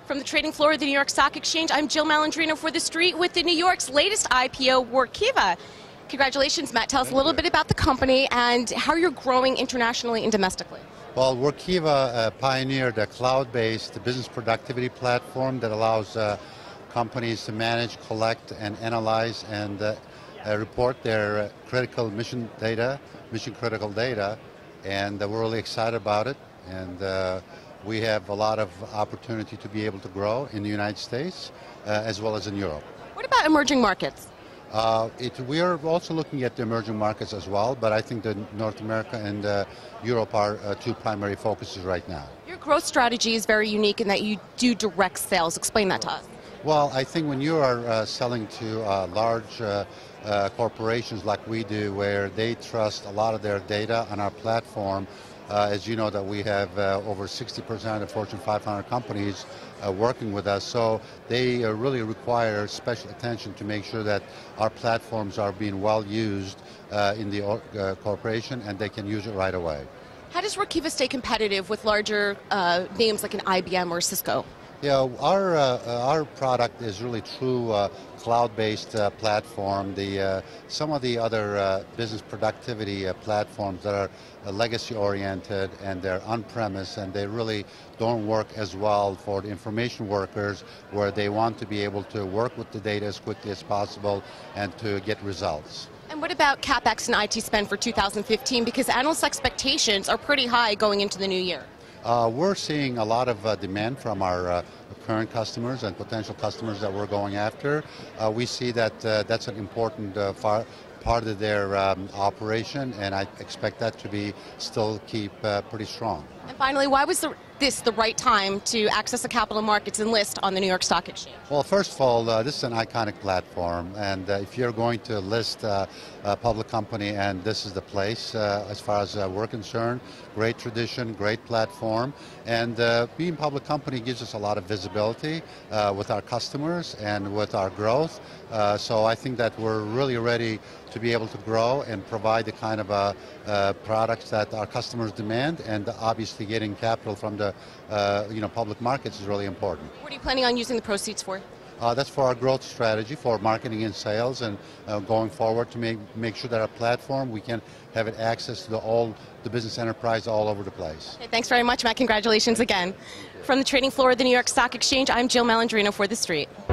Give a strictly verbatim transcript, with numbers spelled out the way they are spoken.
From the trading floor of the New York Stock Exchange, I'm Jill Malandrino for TheStreet with the New York's latest I P O, Workiva. Congratulations, Matt. Tell us a little bit about the company and how you're growing internationally and domestically. Well, Workiva uh, pioneered a cloud-based business productivity platform that allows uh, companies to manage, collect, and analyze and uh, uh, report their uh, critical mission data, mission-critical data, and uh, we're really excited about it. And uh, we have a lot of opportunity to be able to grow in the United States uh, as well as in Europe. What about emerging markets? Uh, it, we are also looking at the emerging markets as well, but I think that North America and uh, Europe are uh, two primary focuses right now. Your growth strategy is very unique in that you do direct sales. Explain that to us. Well, I think when you are uh, selling to uh, large uh, uh, corporations like we do, where they trust a lot of their data on our platform, Uh, as you know, that we have uh, over sixty percent of Fortune five hundred companies uh, working with us, so they uh, really require special attention to make sure that our platforms are being well used uh, in the uh, corporation and they can use it right away. How does Workiva stay competitive with larger uh, names like an I B M or Cisco? Yeah, our uh, our product is really true uh, cloud-based uh, platform. The uh, some of the other uh, business productivity uh, platforms that are uh, legacy-oriented and they're on-premise and they really don't work as well for the information workers, where they want to be able to work with the data as quickly as possible and to get results. And what about CapEx and I T spend for two thousand fifteen? Because analyst expectations are pretty high going into the new year. Uh, we're seeing a lot of uh, demand from our uh, current customers and potential customers that we're going after. Uh, we see that uh, that's an important uh, far, part of their um, operation, and I expect that to be still keep uh, pretty strong. And finally, why was the, this the right time to access the capital markets and list on the New York Stock Exchange? Well, first of all, uh, this is an iconic platform, and uh, if you're going to list uh, a public company, and this is the place, uh, as far as uh, we're concerned, great tradition, great platform, and uh, being a public company gives us a lot of visibility uh, with our customers and with our growth. Uh, so I think that we're really ready to be able to grow and provide the kind of uh, uh, products that our customers demand, and obviously getting capital from the uh, you know public markets is really important. What are you planning on using the proceeds for? Uh, that's for our growth strategy, for marketing and sales, and uh, going forward to make make sure that our platform, we can have it access to the all the business enterprise all over the place. Okay, thanks very much, Matt. Congratulations again. From the trading floor of the New York Stock Exchange, I'm Jill Malandrino for TheStreet.